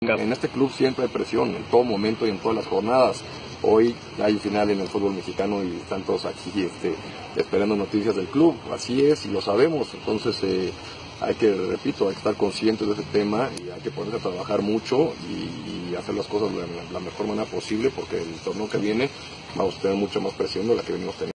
En este club siempre hay presión, en todo momento y en todas las jornadas. Hoy hay final en el fútbol mexicano y están todos aquí esperando noticias del club. Así es, y lo sabemos. Entonces hay que estar conscientes de ese tema y hay que ponerse a trabajar mucho y hacer las cosas de la mejor manera posible, porque el torneo que viene vamos a tener mucha más presión de la que venimos teniendo.